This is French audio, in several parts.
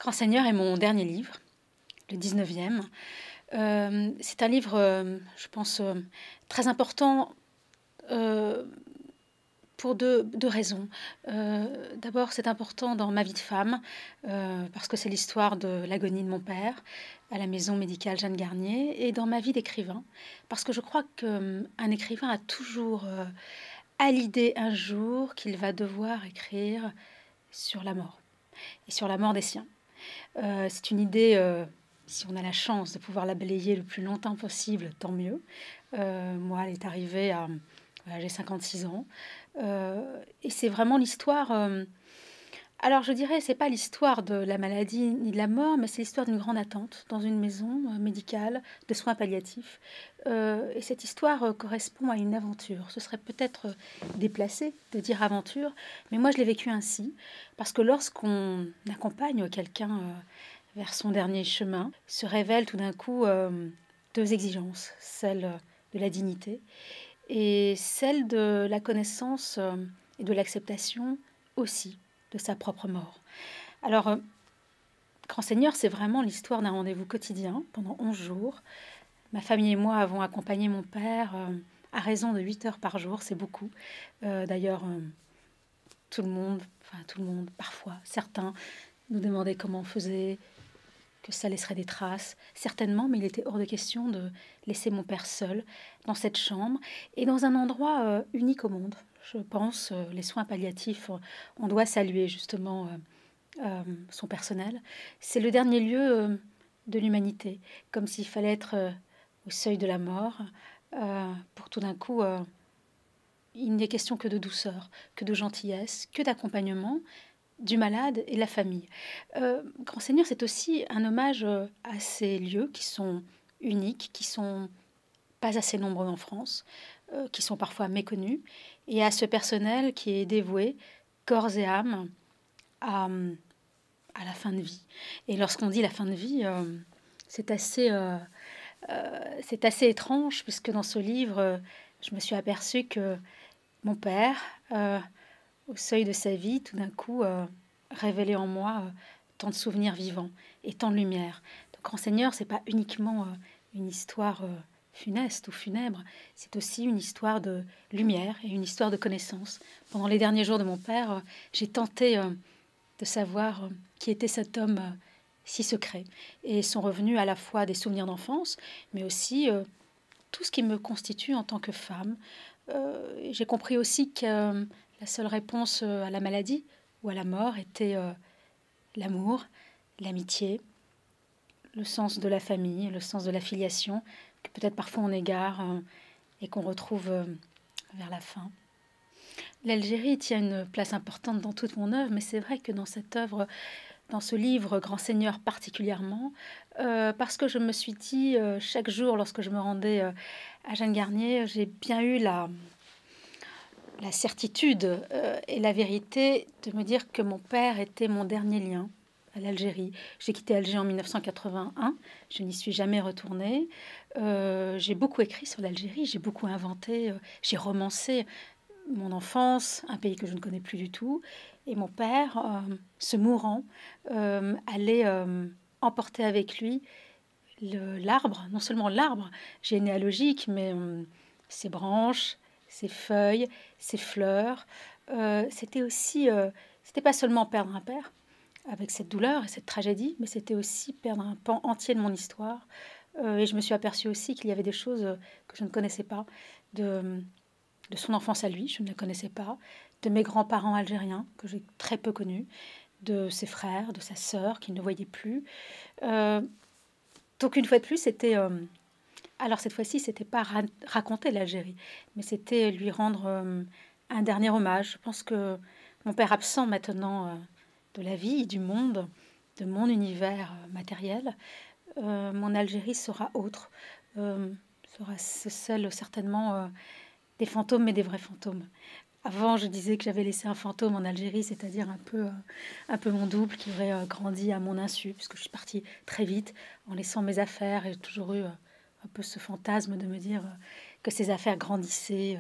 Grand Seigneur est mon dernier livre, le 19e. C'est un livre, je pense, très important euh, pour deux raisons. D'abord, c'est important dans ma vie de femme, parce que c'est l'histoire de l'agonie de mon père à la maison médicale Jeanne Garnier, et dans ma vie d'écrivain, parce que je crois qu'un écrivain a toujours à l'idée un jour qu'il va devoir écrire sur la mort, et sur la mort des siens. C'est une idée, si on a la chance de pouvoir la balayer le plus longtemps possible, tant mieux. Moi, elle est arrivée à... Voilà, j'ai 56 ans. Et c'est vraiment l'histoire... alors, je dirais, c'est pas l'histoire de la maladie ni de la mort, mais c'est l'histoire d'une grande attente dans une maison médicale de soins palliatifs. Et cette histoire correspond à une aventure. Ce serait peut-être déplacé de dire aventure, mais moi, je l'ai vécu ainsi. Parce que lorsqu'on accompagne quelqu'un vers son dernier chemin, se révèlent tout d'un coup deux exigences, celle de la dignité et celle de la connaissance et de l'acceptation aussi de sa propre mort. Alors, Grand Seigneur, c'est vraiment l'histoire d'un rendez-vous quotidien pendant 11 jours. Ma famille et moi avons accompagné mon père à raison de 8 heures par jour, c'est beaucoup. D'ailleurs, tout le monde, parfois, certains nous demandaient comment on faisait, que ça laisserait des traces, certainement, mais il était hors de question de laisser mon père seul dans cette chambre et dans un endroit unique au monde. Je pense, les soins palliatifs, on doit saluer justement son personnel. C'est le dernier lieu de l'humanité, comme s'il fallait être au seuil de la mort, pour tout d'un coup, il n'est question que de douceur, que de gentillesse, que d'accompagnement du malade et de la famille. Grand Seigneur, c'est aussi un hommage à ces lieux qui sont uniques, qui sont pas assez nombreux en France, qui sont parfois méconnus, et à ce personnel qui est dévoué, corps et âme, à, à la fin de vie. Et lorsqu'on dit la fin de vie, c'est assez étrange, puisque dans ce livre, je me suis aperçue que mon père, au seuil de sa vie, tout d'un coup, révélait en moi tant de souvenirs vivants et tant de lumière. Donc, Grand Seigneur, c'est pas uniquement une histoire funeste ou funèbre, c'est aussi une histoire de lumière et une histoire de connaissance. Pendant les derniers jours de mon père, j'ai tenté de savoir qui était cet homme si secret. Et sont revenus à la fois des souvenirs d'enfance, mais aussi tout ce qui me constitue en tant que femme. J'ai compris aussi que la seule réponse à la maladie ou à la mort était l'amour, l'amitié, le sens de la famille, le sens de la filiation, que peut-être parfois on égare et qu'on retrouve vers la fin. L'Algérie tient une place importante dans toute mon œuvre, mais c'est vrai que dans cette œuvre, dans ce livre, Grand Seigneur particulièrement, parce que je me suis dit, chaque jour, lorsque je me rendais à Jeanne Garnier, j'ai bien eu la certitude et la vérité de me dire que mon père était mon dernier lien à l'Algérie. J'ai quitté Alger en 1981, je n'y suis jamais retournée. J'ai beaucoup écrit sur l'Algérie, j'ai beaucoup inventé, j'ai romancé mon enfance, un pays que je ne connais plus du tout. Et mon père, se mourant, allait emporter avec lui l'arbre, non seulement l'arbre généalogique, mais ses branches, ses feuilles, ses fleurs. C'était aussi, c'était pas seulement perdre un père avec cette douleur et cette tragédie, mais c'était aussi perdre un pan entier de mon histoire. Et je me suis aperçue aussi qu'il y avait des choses que je ne connaissais pas de son enfance à lui, je ne la connaissais pas, de mes grands-parents algériens que j'ai très peu connus, de ses frères, de sa sœur qu'il ne voyait plus. Euh, donc une fois de plus, c'était... alors cette fois-ci, c'était pas raconter l'Algérie, mais c'était lui rendre un dernier hommage. Je pense que mon père absent maintenant de la vie, du monde, de mon univers matériel, mon Algérie sera autre, sera celle certainement des fantômes, mais des vrais fantômes. Avant, je disais que j'avais laissé un fantôme en Algérie, c'est-à-dire un peu mon double qui aurait grandi à mon insu, puisque je suis partie très vite en laissant mes affaires. Et j'ai toujours eu un peu ce fantasme de me dire que ces affaires grandissaient,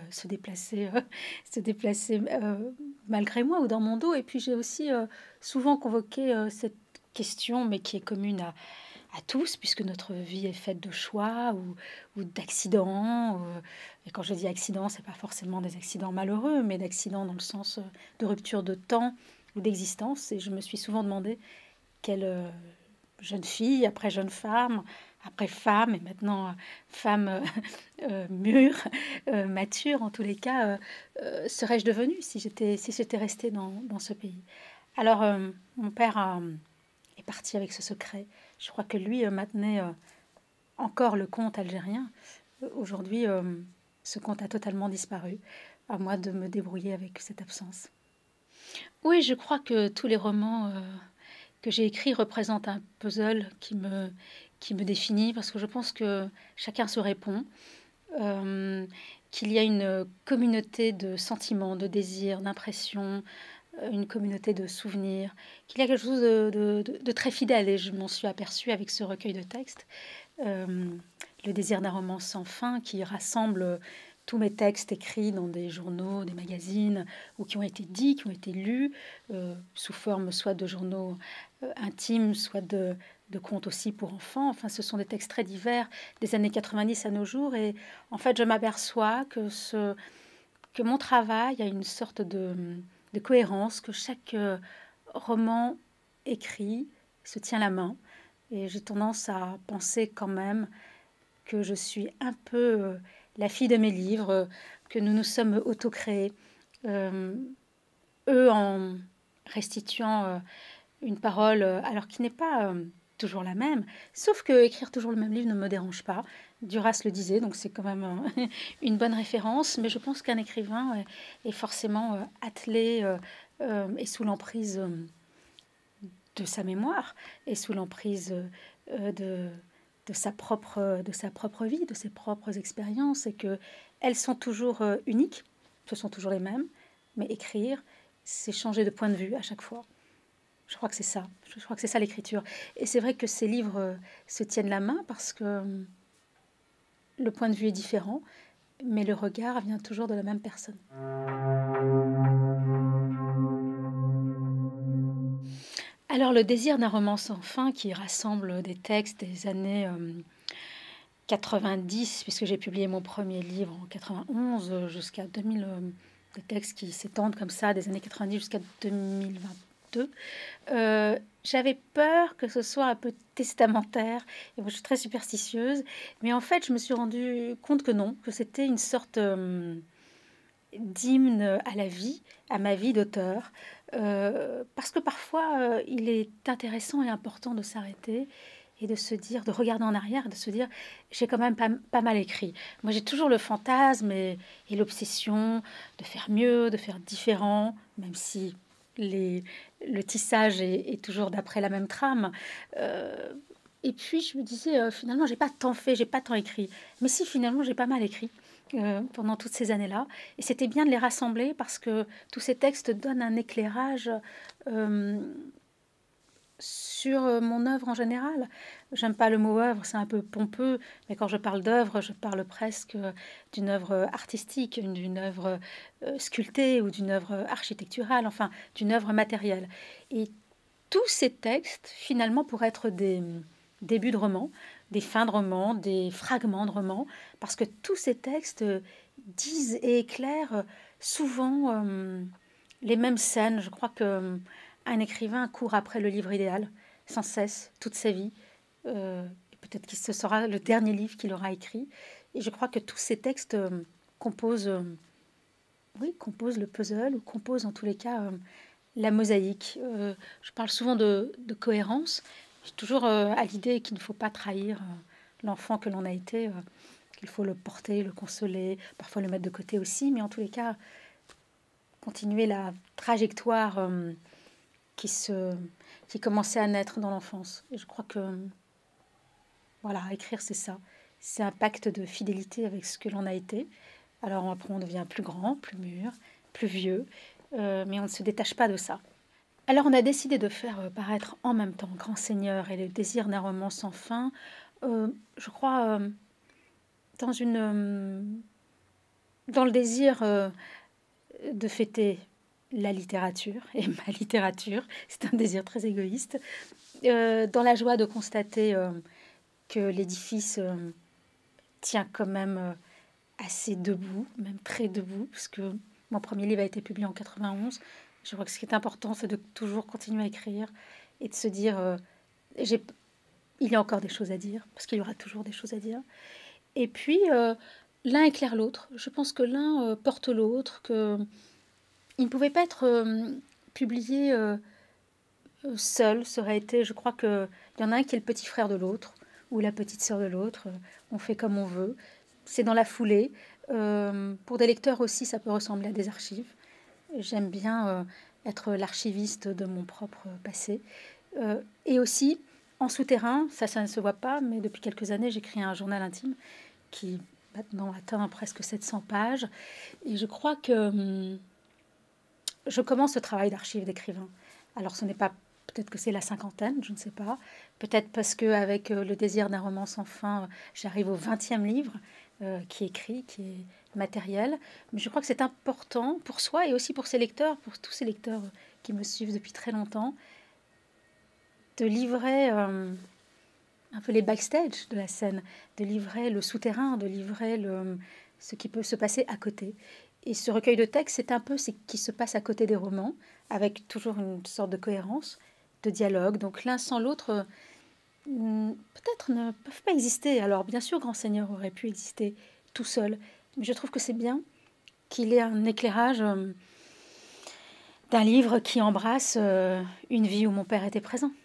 se déplaçaient malgré moi ou dans mon dos. Et puis j'ai aussi souvent convoqué cette question, mais qui est commune à tous, puisque notre vie est faite de choix ou d'accidents. Et quand je dis accidents, c'est pas forcément des accidents malheureux, mais d'accidents dans le sens de rupture de temps ou d'existence. Et je me suis souvent demandé quelle jeune fille, après jeune femme, après femme, et maintenant femme mûre, mature en tous les cas, serais-je devenue si j'étais restée dans ce pays. Alors, mon père est parti avec ce secret. Je crois que lui maintenait encore le conte algérien. Aujourd'hui, ce conte a totalement disparu. À moi de me débrouiller avec cette absence. Oui, je crois que tous les romans que j'ai écrits représentent un puzzle qui me définit, parce que je pense que chacun se répond, qu'il y a une communauté de sentiments, de désirs, d'impressions, une communauté de souvenirs, qu'il y a quelque chose de très fidèle, et je m'en suis aperçue avec ce recueil de textes. Le désir d'un roman sans fin qui rassemble tous mes textes écrits dans des journaux, des magazines, ou qui ont été dits, qui ont été lus, sous forme soit de journaux intimes, soit de contes aussi pour enfants. Enfin, ce sont des textes très divers, des années 90 à nos jours. Et en fait, je m'aperçois que mon travail a une sorte de cohérence, que chaque roman écrit se tient la main. Et j'ai tendance à penser quand même que je suis un peu la fille de mes livres, que nous nous sommes auto-créés, eux en restituant une parole, alors qui n'est pas toujours la même, sauf que écrire toujours le même livre ne me dérange pas. Duras le disait, donc c'est quand même une bonne référence, mais je pense qu'un écrivain est forcément attelé et sous l'emprise de sa mémoire et sous l'emprise de sa propre vie, de ses propres expériences, et que elles sont toujours uniques, ce sont toujours les mêmes, mais écrire, c'est changer de point de vue à chaque fois. Je crois que c'est ça. Je crois que c'est ça l'écriture. Et c'est vrai que ces livres se tiennent la main parce que le point de vue est différent, mais le regard vient toujours de la même personne. Alors, le désir d'un roman sans fin qui rassemble des textes des années 90, puisque j'ai publié mon premier livre en 91, jusqu'à 2000, des textes qui s'étendent comme ça, des années 90 jusqu'à 2022. J'avais peur que ce soit un peu testamentaire, et moi je suis très superstitieuse, mais en fait je me suis rendu compte que non, que c'était une sorte d'hymne à la vie, à ma vie d'auteur, parce que parfois il est intéressant et important de s'arrêter et de se dire, de regarder en arrière, et de se dire, j'ai quand même pas mal écrit. Moi j'ai toujours le fantasme et l'obsession de faire mieux, de faire différent, même si le tissage est toujours d'après la même trame. Et puis je me disais, finalement, j'ai pas tant fait, j'ai pas tant écrit. Mais si, finalement, j'ai pas mal écrit pendant toutes ces années-là. Et c'était bien de les rassembler parce que tous ces textes donnent un éclairage sur mon œuvre en général. J'aime pas le mot œuvre, c'est un peu pompeux, mais quand je parle d'œuvre, je parle presque d'une œuvre artistique, d'une œuvre sculptée ou d'une œuvre architecturale, enfin d'une œuvre matérielle. Et tous ces textes, finalement, pourraient être des débuts de romans, des fins de romans, des fragments de romans, parce que tous ces textes disent et éclairent souvent les mêmes scènes. Je crois que un écrivain court après le livre idéal, sans cesse, toute sa vie. Et peut-être que ce sera le dernier livre qu'il aura écrit. Et je crois que tous ces textes composent, composent le puzzle, ou composent en tous les cas la mosaïque. Je parle souvent de cohérence. J'ai toujours à l'idée qu'il ne faut pas trahir l'enfant que l'on a été, qu'il faut le porter, le consoler, parfois le mettre de côté aussi, mais en tous les cas, continuer la trajectoire qui commençait à naître dans l'enfance. Et je crois que, voilà, écrire, c'est ça. C'est un pacte de fidélité avec ce que l'on a été. Alors après, on devient plus grand, plus mûr, plus vieux, mais on ne se détache pas de ça. Alors on a décidé de faire paraître en même temps Grand Seigneur et le désir d'un roman sans fin, je crois, dans dans le désir de fêter la littérature et ma littérature. C'est un désir très égoïste. Dans la joie de constater que l'édifice tient quand même assez debout, même très debout, parce que mon premier livre a été publié en 91. Je crois que ce qui est important, c'est de toujours continuer à écrire et de se dire, il y a encore des choses à dire, parce qu'il y aura toujours des choses à dire. Et puis, l'un éclaire l'autre. Je pense que l'un porte l'autre, que il ne pouvait pas être publié seul. Ça aurait été, je crois qu'il y en a un qui est le petit frère de l'autre, ou la petite sœur de l'autre. On fait comme on veut. C'est dans la foulée. Pour des lecteurs aussi, ça peut ressembler à des archives. J'aime bien être l'archiviste de mon propre passé. Et aussi, en souterrain, ça ne se voit pas, mais depuis quelques années, j'écris un journal intime qui maintenant atteint presque 700 pages. Et je crois que je commence ce travail d'archive d'écrivain. Alors ce n'est pas, peut-être que c'est la cinquantaine, je ne sais pas. Peut-être parce qu'avec le désir d'un roman sans fin, j'arrive au 20e livre qui est écrit, qui est matériel. Mais je crois que c'est important pour soi et aussi pour ses lecteurs, pour tous ces lecteurs qui me suivent depuis très longtemps, de livrer un peu les backstage de la scène, de livrer le souterrain, de livrer ce qui peut se passer à côté. Et ce recueil de textes, c'est un peu ce qui se passe à côté des romans, avec toujours une sorte de cohérence, de dialogue. Donc l'un sans l'autre, peut-être ne peuvent pas exister. Alors bien sûr, Grand Seigneur aurait pu exister tout seul, mais je trouve que c'est bien qu'il ait un éclairage d'un livre qui embrasse une vie où mon père était présent.